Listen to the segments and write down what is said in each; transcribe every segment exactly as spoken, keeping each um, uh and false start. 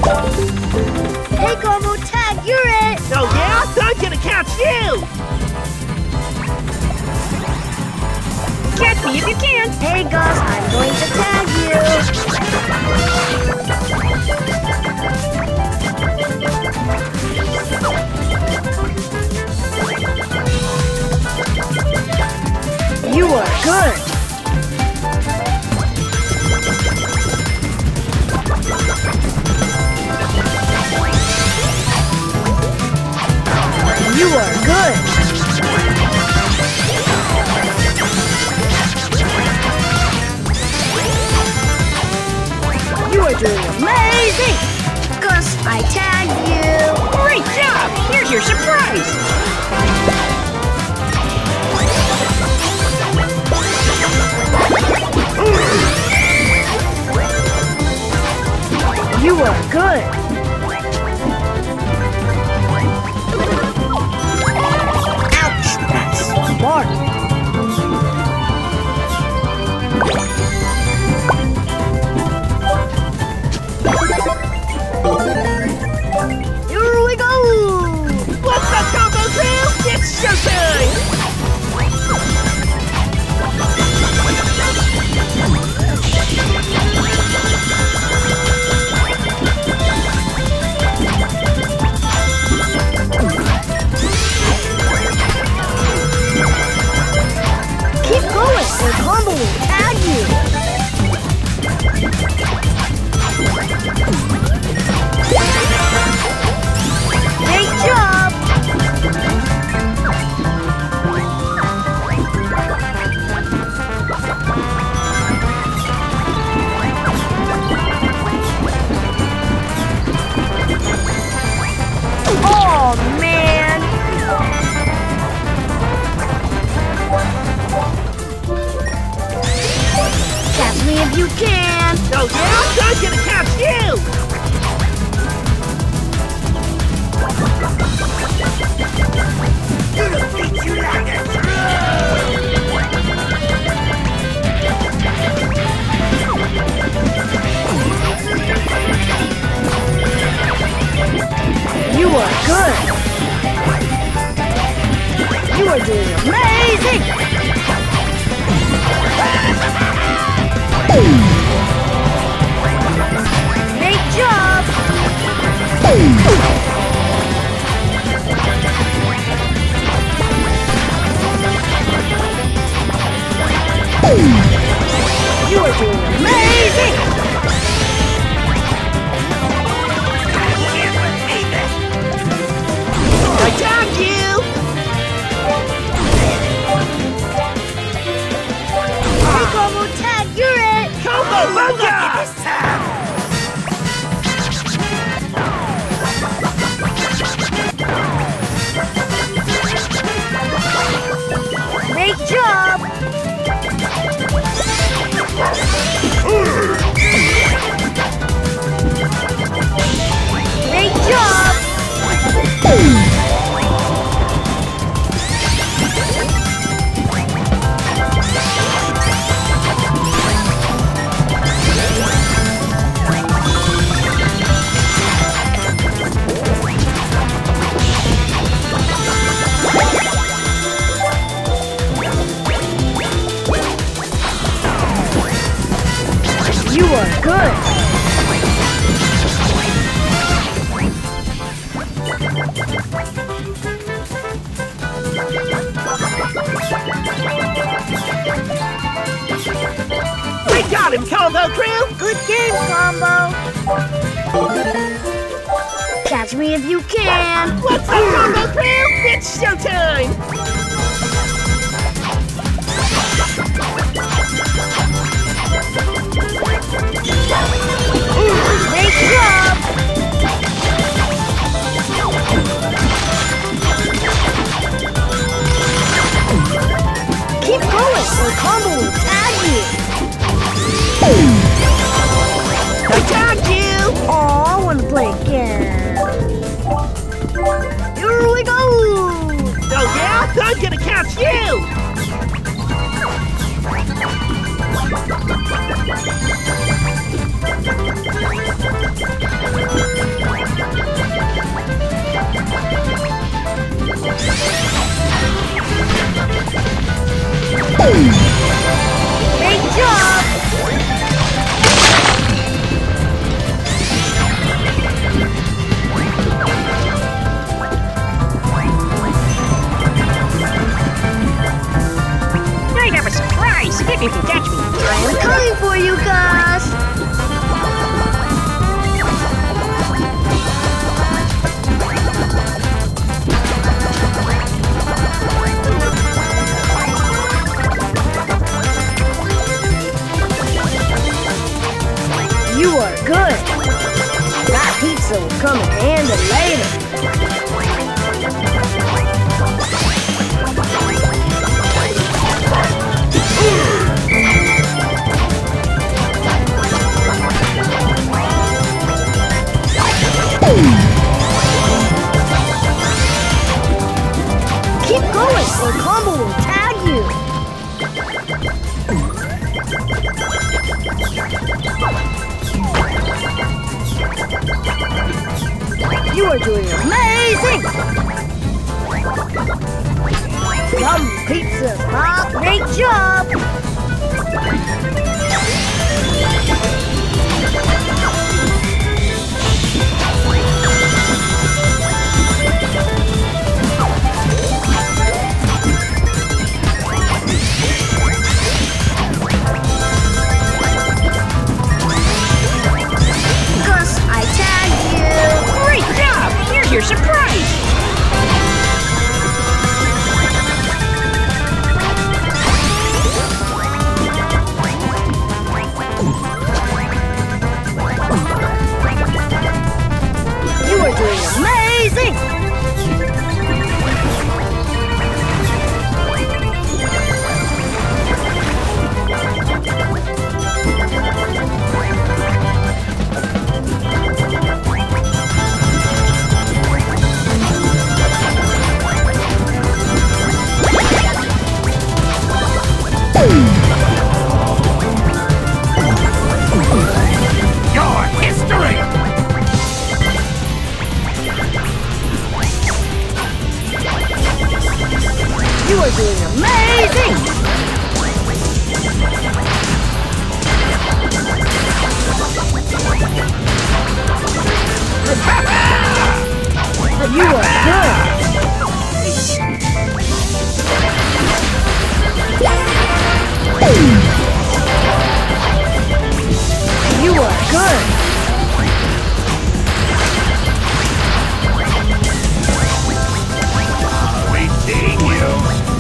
Hey, Combo, tag, you're it! Oh yeah? I'm gonna catch you! Catch me if you can! Hey, Gus, I'm going to tag you! You are good! You are good! You are doing amazing! Gus, I tagged you! Great job! Here's your surprise! You are good! Ouch! That's smart! Here we go! What's up, Combo Crew? It's showtime! Keep going, or Combo will tag you! Great job! Oh, man! Catch me if you can! Oh yeah? I'm gonna catch you! Gonna beat you like a You are good! You are doing amazing! Great job! You are doing amazing! I tagged you! Hey, Combo, tag, you're it! Combo Bunga! Great job! Great job! You are good! We got him, Combo Crew! Good game, Combo! Catch me if you can! What's up, Combo Crew? It's showtime! Great job! Keep going, or Combo will tag you! I tagged you! Aw, I want to play again! Here we go! Oh yeah? I'm gonna catch you! Great job! I have a surprise if you can catch me. I am coming for you, Gus! You are good! That pizza will come in handy later! Keep going or Combo will tag you! You are doing amazing! Yum pizza, Pop! Great job! Gus, I tagged you! Great job! Here's your surprise. You are doing amazing! Your history! You are doing amazing! You are good! You are good! We seeing you!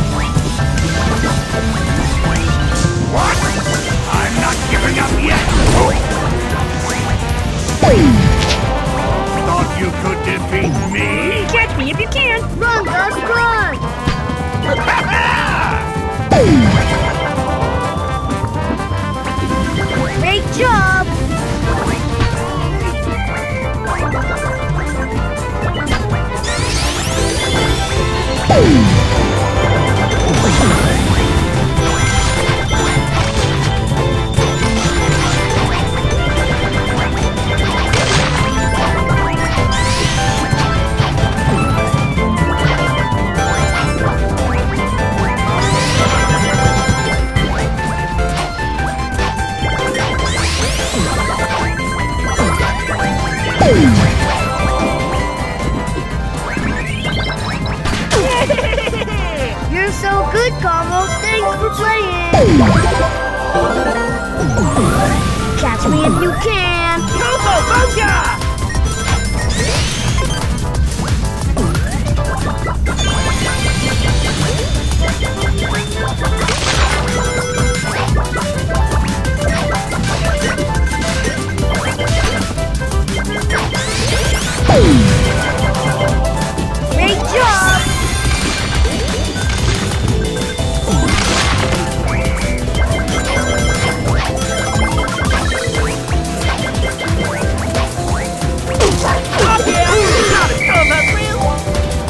What? I'm not giving up yet! Thought you could defeat me? Catch me if you can. Run, Gus, run! Great job! You're so good, Combo. Thanks for playing. Catch me if you can. Combo Booga!